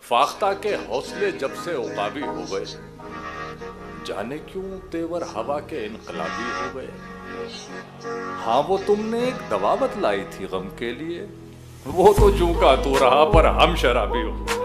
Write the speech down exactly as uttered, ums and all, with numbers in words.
फाख्ता के हौसले जब से उकाबी हो गए, जाने क्यों तेवर हवा के इनकलाबी हो गए। हाँ वो तुमने एक दवा बतलाई थी गम के लिए, वो तो जूं का तू रहा पर हम शराबी हो।